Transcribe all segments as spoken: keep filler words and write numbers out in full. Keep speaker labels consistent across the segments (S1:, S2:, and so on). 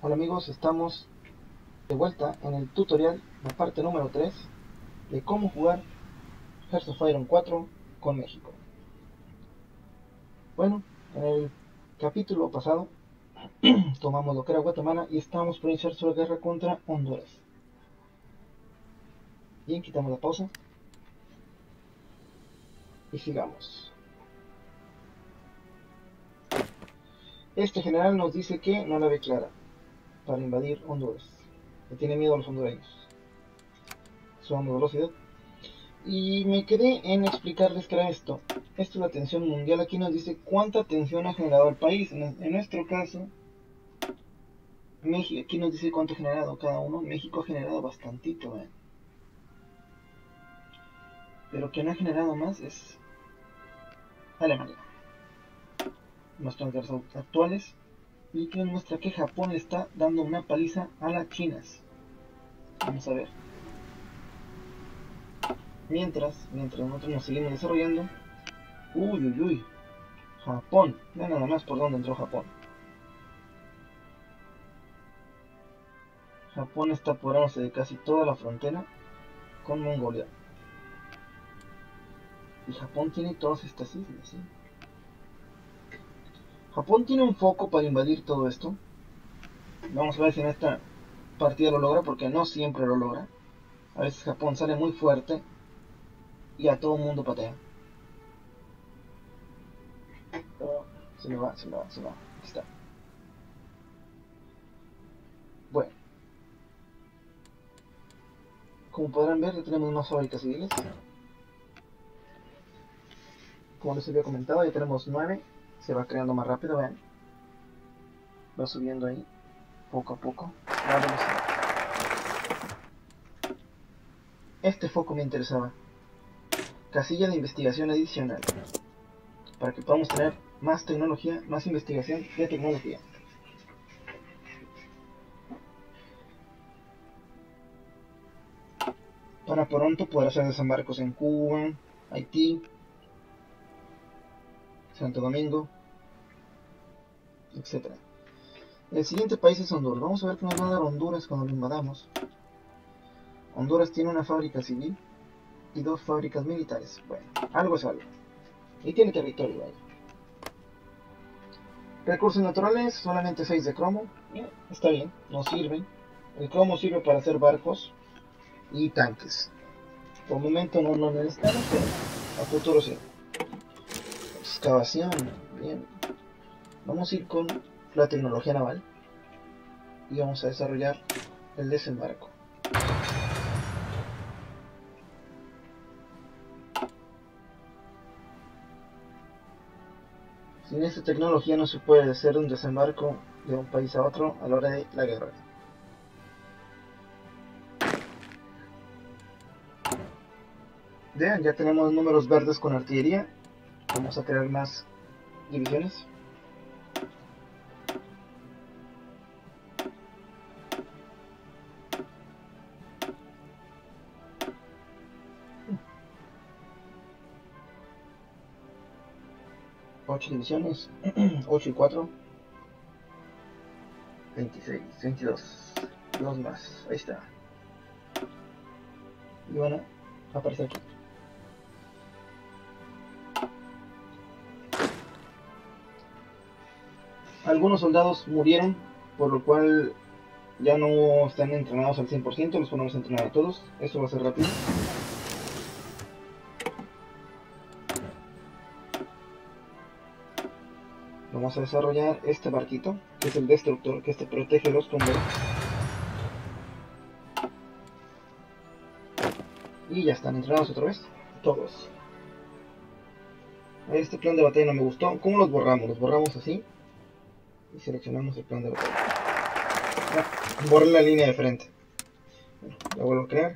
S1: Hola amigos, estamos de vuelta en el tutorial, la parte número tres de cómo jugar Hearts of Iron cuatro con México. Bueno, en el capítulo pasado tomamos lo que era Guatemala y estábamos por iniciar su guerra contra Honduras. Bien, quitamos la pausa y sigamos. Este general nos dice que no la ve clara para invadir Honduras, que tiene miedo a los hondureños. Subamos velocidad. Y me quedé en explicarles que era esto. Esto es la tensión mundial. Aquí nos dice cuánta tensión ha generado el país. En, en nuestro caso, México, aquí nos dice cuánto ha generado cada uno. México ha generado bastantito, ¿eh? Pero quien ha generado más es Alemania. Nuestras guerras actuales. Y que nos muestra que Japón está dando una paliza a las chinas. Vamos a ver. Mientras, mientras nosotros nos seguimos desarrollando. Uy, uy, uy. Japón. Vean nada más por dónde entró Japón. Japón está apoderándose de casi toda la frontera con Mongolia. Y Japón tiene todas estas islas, ¿sí? Japón tiene un foco para invadir todo esto. Vamos a ver si en esta partida lo logra, porque no siempre lo logra. A veces Japón sale muy fuerte y a todo el mundo patea. Oh, se me va, se me va, se me va. Aquí está. Bueno. Como podrán ver, ya tenemos más fábricas civiles. Como les había comentado, ya tenemos nueve. Se va creando más rápido, vean. Va subiendo ahí, poco a poco, la velocidad. Este foco me interesaba. Casilla de investigación adicional. Para que podamos tener más tecnología, más investigación de tecnología. Para pronto poder hacer desembarcos en Cuba, Haití, Santo Domingo, etcétera. El siguiente país es Honduras. Vamos a ver qué nos va a dar Honduras cuando lo invadamos. Honduras tiene una fábrica civil y dos fábricas militares. Bueno, algo es algo. Y tiene territorio ahí. Recursos naturales, solamente seis de cromo. Eh, está bien, nos sirven. El cromo sirve para hacer barcos y tanques. Por el momento no lo necesitamos, pero a futuro sí. Excavación, bien. Vamos a ir con la tecnología naval y vamos a desarrollar el desembarco. Sin esta tecnología no se puede hacer un desembarco de un país a otro a la hora de la guerra. Vean, ya tenemos números verdes con artillería. Vamos a crear más divisiones. ocho divisiones. ocho y cuatro. veintiséis, veintidós. Dos más. Ahí está. Y van a aparecer aquí. Algunos soldados murieron, por lo cual ya no están entrenados al cien por ciento, los ponemos a entrenar a todos. Eso va a ser rápido. Vamos a desarrollar este barquito, que es el destructor, que este protege los convoyes. Y ya están entrenados otra vez, todos. Este plan de batalla no me gustó. ¿Cómo los borramos? Los borramos así. Y seleccionamos el plan de batalla. Ah, borré la línea de frente. Bueno, la vuelvo a crear.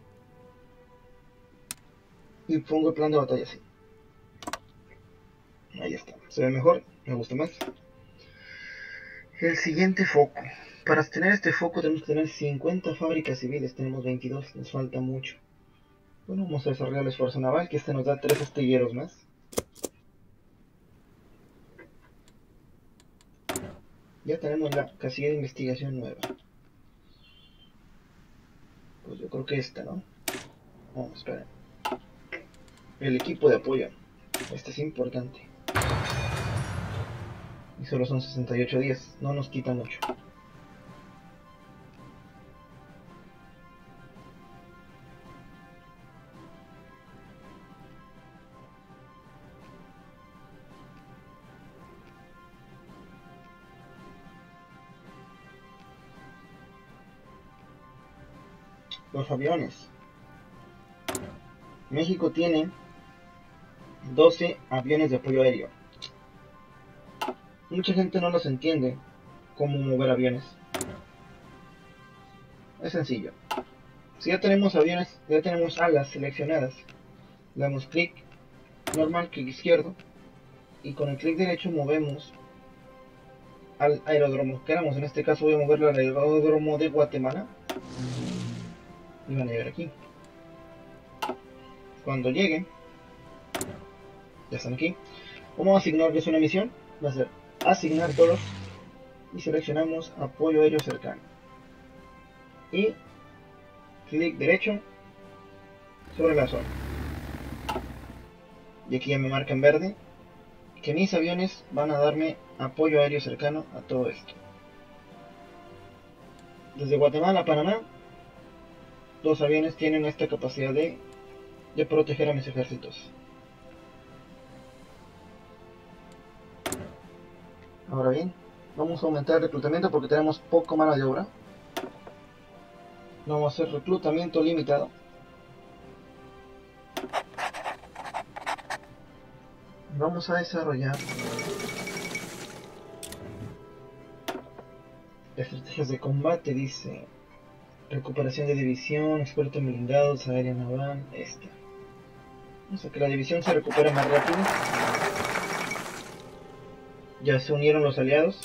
S1: Y pongo el plan de batalla así. Ahí está. Se ve mejor. Me gusta más. El siguiente foco. Para tener este foco tenemos que tener cincuenta fábricas civiles. Tenemos veintidós. Nos falta mucho. Bueno, vamos a desarrollar el esfuerzo naval, que este nos da tres astilleros más. Ya tenemos la casilla de investigación nueva. Pues yo creo que esta, ¿no? No, espera. El equipo de apoyo. Este es importante. Y solo son sesenta y ocho días. No nos quita mucho. Los aviones. México tiene doce aviones de apoyo aéreo. Mucha gente no los entiende cómo mover aviones. Es sencillo. Si ya tenemos aviones, ya tenemos alas seleccionadas, le damos clic normal, clic izquierdo, y con el clic derecho movemos al aeródromo que queramos. En este caso voy a moverlo al aeródromo de Guatemala y van a llegar aquí. Cuando lleguen, ya están aquí. Vamos a asignarles una misión. Va a ser asignar todos y seleccionamos apoyo aéreo cercano y clic derecho sobre la zona, y aquí ya me marca en verde que mis aviones van a darme apoyo aéreo cercano a todo esto. Desde Guatemala a Panamá, los aviones tienen esta capacidad de, de proteger a mis ejércitos. Ahora bien, vamos a aumentar el reclutamiento porque tenemos poco mano de obra. Vamos a hacer reclutamiento limitado. Vamos a desarrollar estrategias de combate, dice recuperación de división, experto en blindados, aérea naval, esta. Vamos a que la división se recupere más rápido. Ya se unieron los aliados.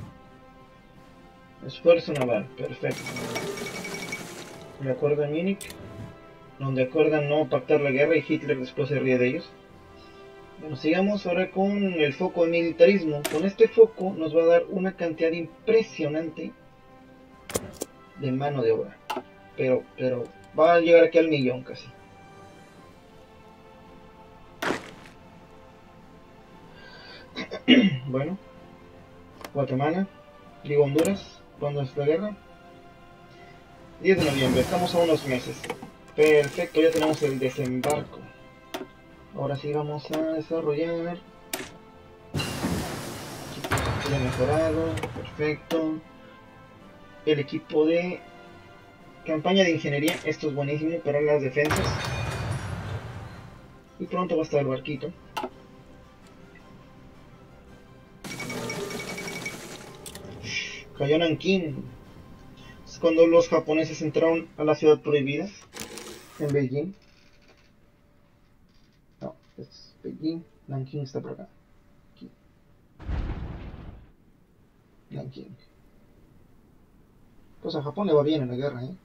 S1: Esfuerzo naval, perfecto. De acuerdo en Múnich, donde acuerdan no pactar la guerra y Hitler después se ríe de ellos. Bueno, sigamos ahora con el foco de militarismo. Con este foco nos va a dar una cantidad impresionante de mano de obra. Pero, pero va a llegar aquí al millón casi. Bueno, Guatemala, digo Honduras, ¿cuándo es la guerra? diez de noviembre, estamos a unos meses. Perfecto, ya tenemos el desembarco. Ahora sí vamos a desarrollar. Ya mejorado, perfecto. El equipo de campaña de ingeniería, esto es buenísimo para las defensas. Y pronto va a estar el barquito. Cayó Nankín. Es cuando los japoneses entraron a la ciudad prohibida en Beijing. No, es Beijing. Nankín está por acá. Aquí. Nankín. Pues a Japón le va bien en la guerra, ¿eh?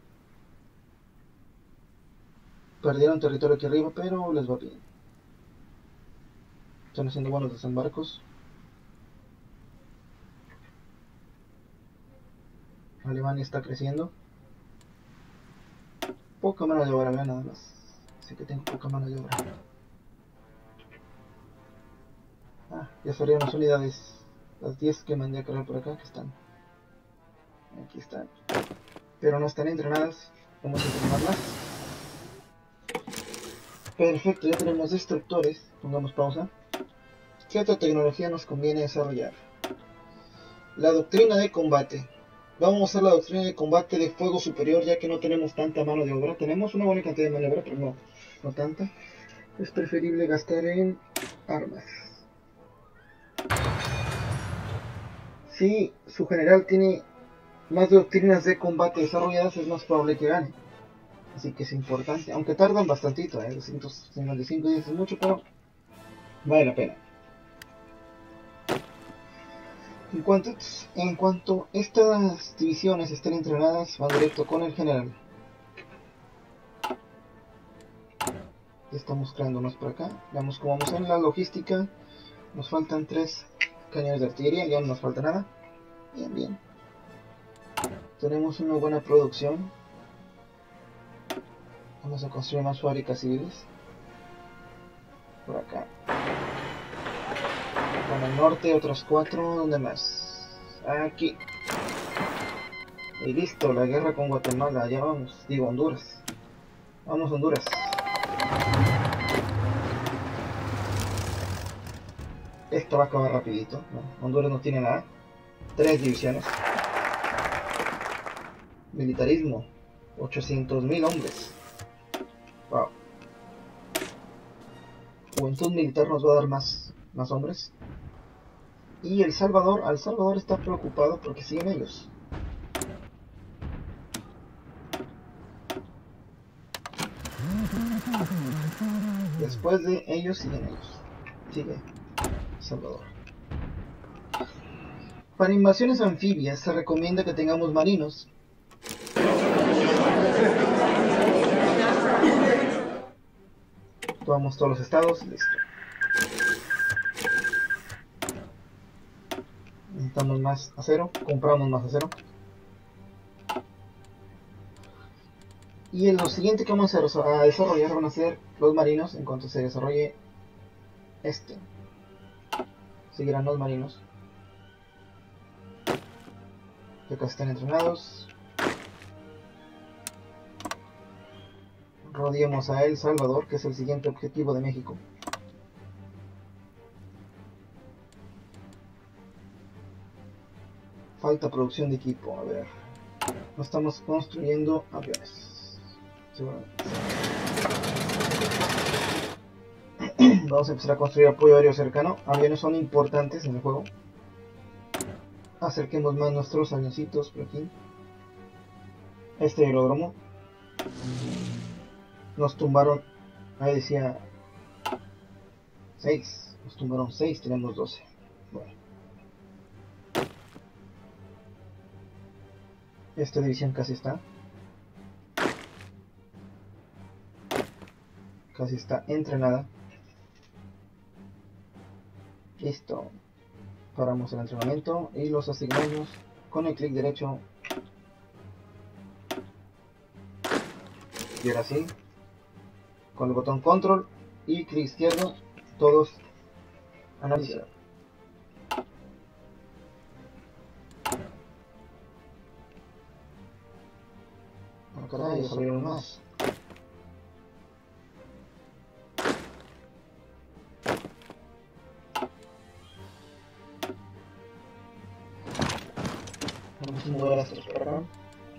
S1: Perdieron territorio aquí arriba, pero les va bien. Están haciendo buenos desembarcos. Alemania está creciendo. Poca mano de obra, vean nada más. Así que tengo poca mano de obra. Ah, ya salieron las unidades. Las diez que mandé a cargar por acá, que están. Aquí están. Pero no están entrenadas. Vamos a entrenarlas. Perfecto, ya tenemos destructores. Pongamos pausa. ¿Qué otra tecnología nos conviene desarrollar? La doctrina de combate. Vamos a usar la doctrina de combate de fuego superior, ya que no tenemos tanta mano de obra. Tenemos una buena cantidad de mano de obra, pero no, no tanta. Es preferible gastar en armas. Si su general tiene más doctrinas de combate desarrolladas, es más probable que gane. Así que es importante, aunque tardan bastantito, ¿eh? doscientos cincuenta y cinco días es mucho, pero vale la pena. En cuanto, en cuanto estas divisiones estén entrenadas, van directo con el general. Estamos creándonos por acá. Veamos cómo vamos en la logística. Nos faltan tres cañones de artillería, ya no nos falta nada. Bien, bien. Tenemos una buena producción. Vamos a construir más fábricas civiles. Por acá. Con el norte otros cuatro. ¿Dónde más? Aquí. Y listo, la guerra con Guatemala. Ya vamos. Digo, Honduras. Vamos, Honduras. Esto va a acabar rapidito. No, Honduras no tiene nada. Tres divisiones. Militarismo. ochocientos mil hombres. Wow. Juventud militar nos va a dar más, más hombres. Y El Salvador, El Salvador está preocupado porque siguen ellos. Después de ellos siguen ellos. Sigue El Salvador. Para invasiones anfibias se recomienda que tengamos marinos. Tomamos todos los estados, listo. Necesitamos más acero, compramos más acero. Y en lo siguiente que vamos a desarrollar van a ser los marinos en cuanto se desarrolle este. Seguirán los marinos. Que acá están entrenados. Rodeamos a El Salvador, que es el siguiente objetivo de México. Falta producción de equipo, a ver. No estamos construyendo aviones. Vamos a empezar a construir apoyo aéreo cercano. Aviones son importantes en el juego. Acerquemos más nuestros avioncitos por aquí. Este aeródromo. Nos tumbaron, ahí decía seis, nos tumbaron seis, tenemos doce. Bueno. Esta división casi está. Casi está entrenada. Listo. Paramos el entrenamiento y los asignamos con el clic derecho. Y ahora sí. Con el botón control y clic izquierdo, todos analizar. Ah, caray, salieron más. Vamos a mover a estos para acá.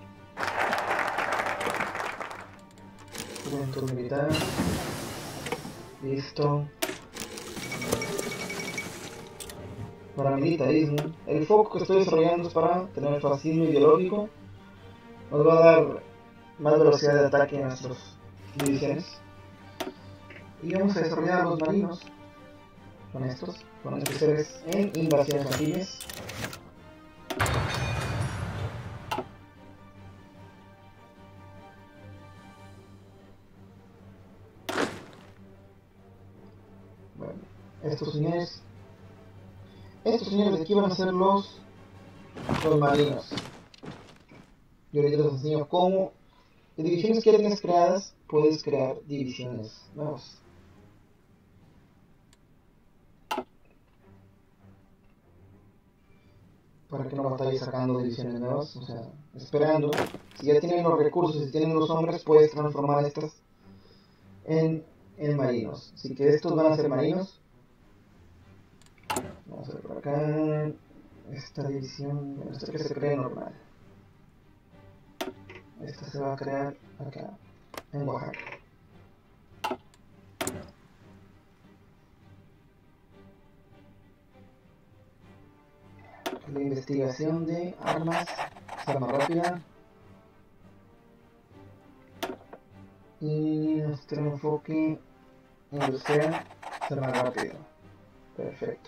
S1: Juventud militar. Listo. Paramilitarismo. El foco que estoy desarrollando es para tener fascismo ideológico. Nos va a dar más velocidad de ataque en nuestras divisiones. Y vamos a desarrollar a los marinos con estos, con estos seres en invasiones anfibias. Estos señores, estos señores de aquí van a ser los, los marinos. Yo les enseño cómo, de divisiones que ya tienes creadas, puedes crear divisiones nuevas. Para que no batalles sacando divisiones nuevas, o sea, esperando. Si ya tienen los recursos, si tienen los hombres, puedes transformar estas en, en marinos. Así que estos van a ser marinos. Vamos a ver por acá. Esta división, bueno, esta que se cree normal. Esta se va a crear acá, en Oaxaca. La investigación de armas será más rápida. Y nuestro enfoque industrial será más rápido. Perfecto.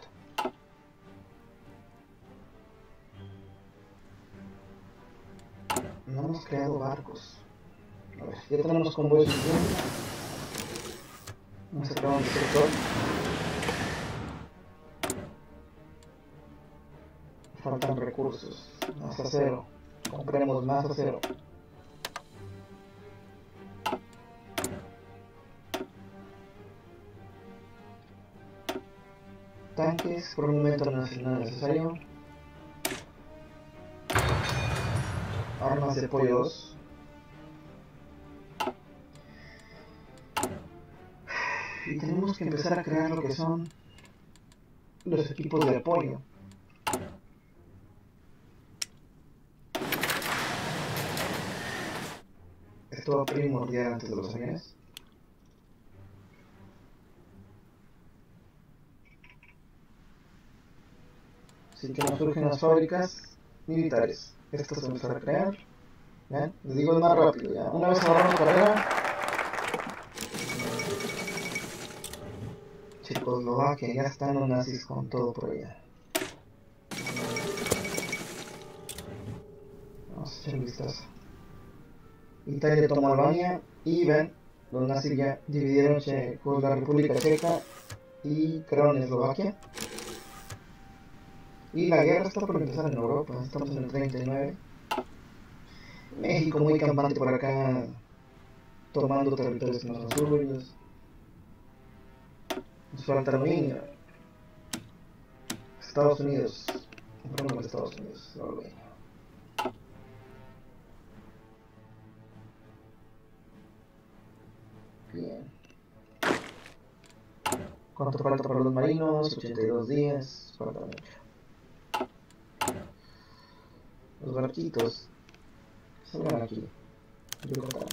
S1: No hemos creado barcos. A ver, ya tenemos convoyes suficientes. Vamos a crear un destructor. faltan recursos. Más acero. Compremos más acero. Tanques, por un momento no es nada necesario. Armas de apoyo dos. Y tenemos que empezar a crear lo que son los equipos de apoyo. Esto va primordial antes de los aviones. Así que nos surgen las fábricas militares. Estas se empezar a crear. ¿Ven? Les digo es más rápido ya. Una vez agarramos carrera. Checoslovaquia, ya están los nazis con todo por allá. Vamos a echar un vistazo. Italia tomó Albania y ven, los nazis ya dividieron con la República Checa y crearon Eslovaquia. Y la guerra está por empezar en Europa, estamos en el treinta y nueve. México muy campante por acá, tomando territorios que no son suyos. Nos falta aluminio. Estados Unidos. Compramos con Estados Unidos, no aluminio. Bien. ¿Cuánto falta para los marinos? ochenta y dos días. Falta mucho. Los barquitos. Salgan aquí. Yucatán.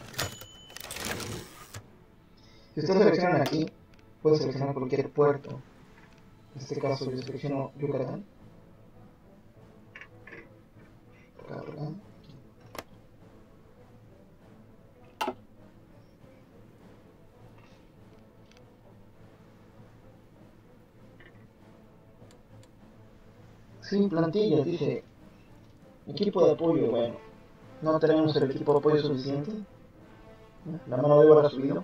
S1: Si ustedes seleccionan aquí, pueden seleccionar cualquier puerto. En este caso yo selecciono Yucatán. Acá, acá. Sin plantillas, dice. Equipo de apoyo, bueno. No tenemos el equipo de apoyo suficiente. La mano de obra ha subido.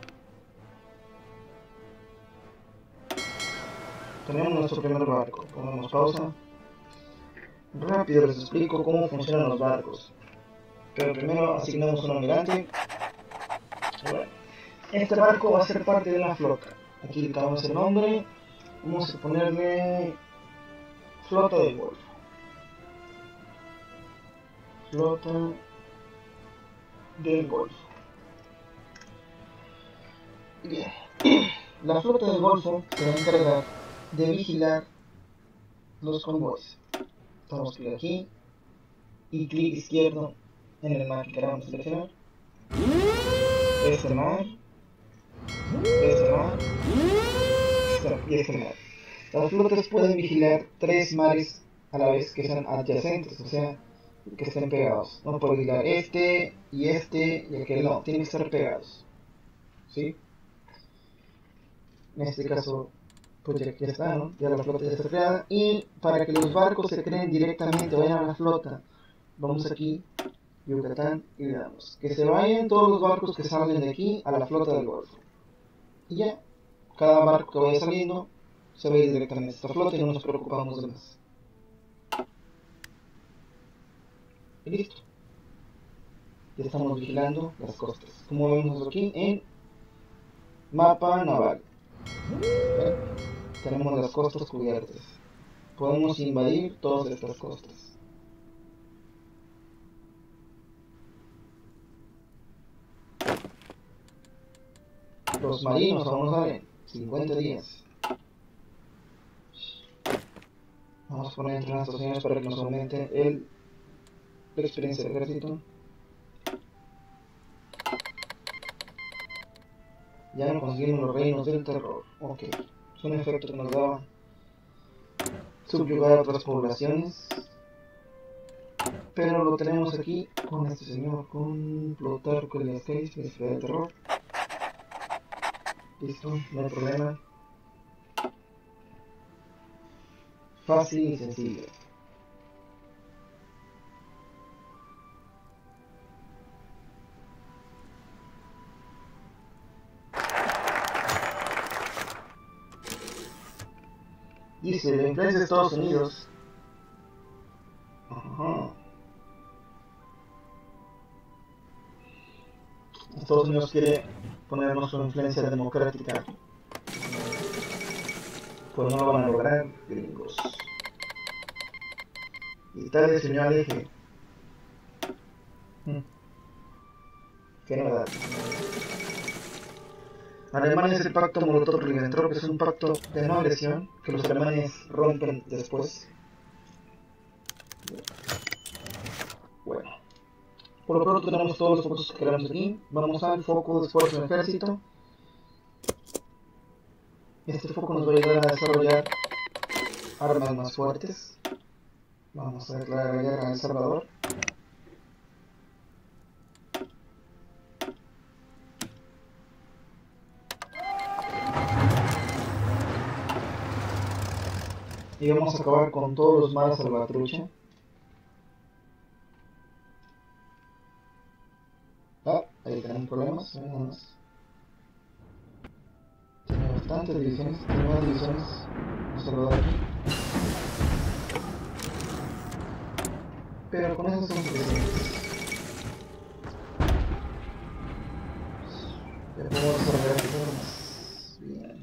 S1: Tenemos nuestro primer barco. Ponemos pausa. Rápido les explico cómo funcionan los barcos. Pero primero asignamos un almirante. Bueno, este barco va a ser parte de la flota. Aquí le damos el nombre. Vamos a ponerle Flota del Golfo. Flota del Golfo. Bien. La flota del Golfo se va a encargar de vigilar los convoys. Damos clic aquí y clic izquierdo en el mar que queramos seleccionar. Este mar, este mar, este y este mar. Las flotas pueden vigilar tres mares a la vez que sean adyacentes, o sea, que estén pegados. No puede vigilar este y este y aquel, no, tienen que estar pegados. ¿Sí? En este caso, pues ya, ya está, ¿no? Ya la flota ya está creada. Y para que los barcos se creen directamente, vayan a la flota, vamos aquí, Yucatán, y le damos que se vayan todos los barcos que salen de aquí a la flota del Golfo. Y ya, cada barco que vaya saliendo se va a ir directamente a esta flota y no nos preocupamos de más. Y listo. Ya estamos vigilando las costas. Como vemos aquí en mapa naval. ¿Ven? Tenemos las costas cubiertas. Podemos invadir todas estas costas. Los marinos aún no salen. cincuenta días. Vamos a poner entre las estaciones para que nos aumente el, la experiencia del ejército. Ya no conseguimos los reinos del terror. Ok. Es un efecto que nos daba subyugar a otras poblaciones. Pero lo tenemos aquí con este señor, con Plutarco de Ascaris, que es ciudad del terror. Listo, no hay problema. Fácil y sencillo. Dice, la influencia de Estados Unidos Estados Unidos quiere ponernos su influencia democrática. Pues no lo van a lograr, gringos. Italia se unió al eje. Hmm. Qué novedad. Alemania es el pacto Molotov-Ribbentrop, que es un pacto de no agresión que los alemanes rompen después. Bueno, por lo pronto tenemos todos los focos que queremos aquí. Vamos al foco de esfuerzo del ejército. Este foco nos va a ayudar a desarrollar armas más fuertes. Vamos a declarar la guerra a El Salvador. Y vamos a acabar con todos los malos salvatrucha. Ah, ahí tenemos problemas, tenemos, tenemos bastantes divisiones, tenemos más divisiones. Vamos a rodar aquí. Pero con eso son suficientes. Ya podemos desarrollar armas. Bien.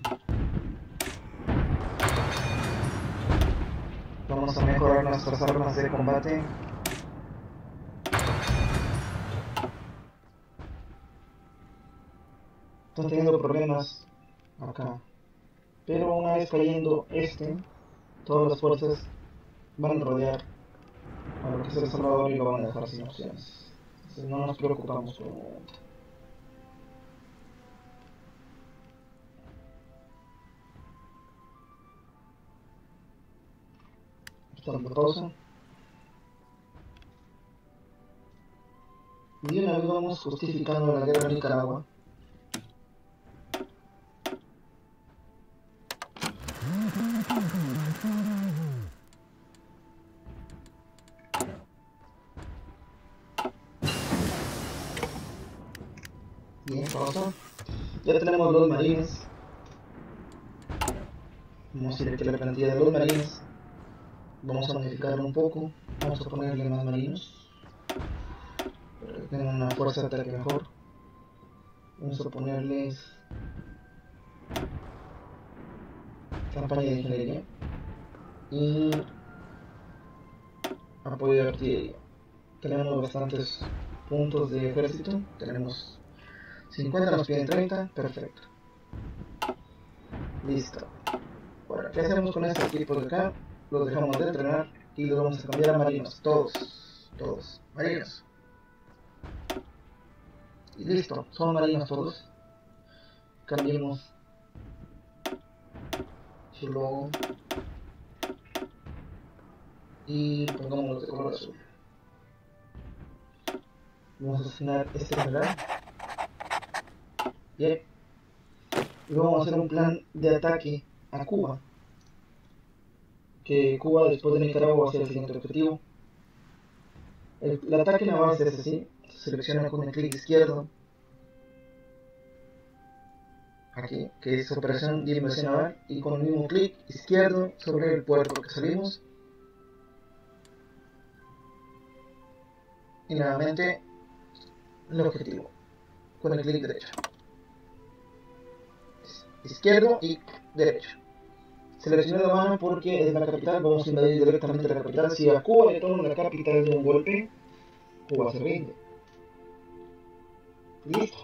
S1: Vamos a mejorar nuestras armas de combate. Están teniendo problemas acá. Pero una vez cayendo este, todas las fuerzas van a rodear a lo que es El Salvador y lo van a dejar sin opciones. Entonces no nos preocupamos por el momento. Estamos de pausa. Y una vez vamos justificando la guerra en Nicaragua. Bien, pausa. Ya tenemos dos marines. Vamos a ir aquí a la plantilla de los marines. Vamos a modificarlo un poco. Vamos a ponerle más marinos para que tengan una fuerza de ataque mejor. Vamos a ponerles campaña de ingeniería y apoyo de artillería. Tenemos bastantes puntos de ejército. Tenemos cincuenta, nos piden treinta. Perfecto. Listo. Ahora, ¿qué hacemos con estos equipos de acá? Los dejamos de entrenar y los vamos a cambiar a marinos. Todos. Todos. Marinos. Y listo. Son marinos todos. Cambiemos su logo y pongámoslo de color azul. Vamos a asignar este general. Bien. Y vamos a hacer un plan de ataque a Cuba. Que Cuba, después de Nicaragua, va a ser el siguiente objetivo. El, el ataque naval es ese, ¿sí? Se selecciona con el clic izquierdo. Aquí, que es operación de invasión naval. Y con el mismo clic izquierdo sobre el puerto que salimos. Y nuevamente el objetivo. Con el clic derecho. Izquierdo y derecho. Seleccioné La Habana porque es la capital, vamos a invadir directamente la capital. Si a Cuba le toman la capital de un golpe, Cuba se rinde. Listo.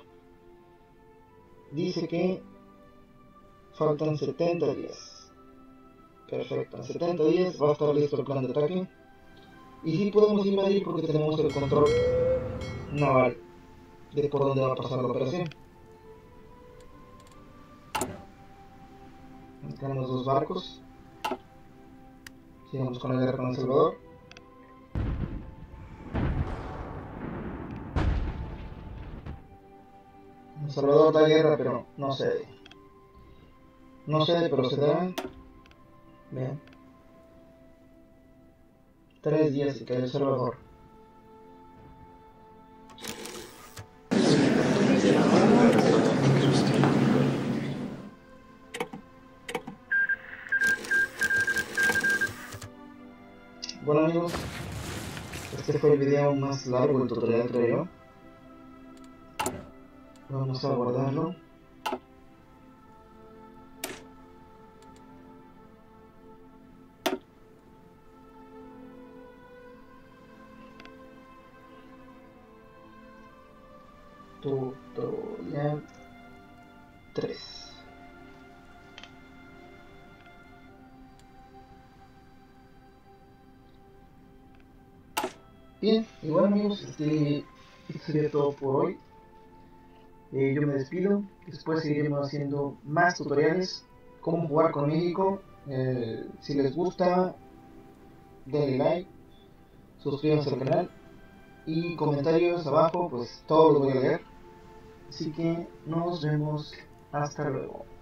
S1: Dice que faltan setenta días. Perfecto, en setenta días va a estar listo el plan de ataque. Y sí podemos invadir porque tenemos el control naval de por dónde va a pasar la operación. Tenemos dos barcos. Sigamos con la guerra con El Salvador. El Salvador da guerra, pero no cede. No cede, pero se da. Bien. Tres días y cae El Salvador. Bueno amigos, este fue el video más largo del tutorial, creo yo. Vamos a guardarlo. Tutorial tres. Bien, y bueno amigos, este, esto sería todo por hoy. Eh, yo me despido, después seguiremos haciendo más tutoriales, cómo jugar con México. Eh, si les gusta, denle like, suscríbanse al canal y comentarios abajo, pues todos los voy a leer. Así que nos vemos, hasta luego.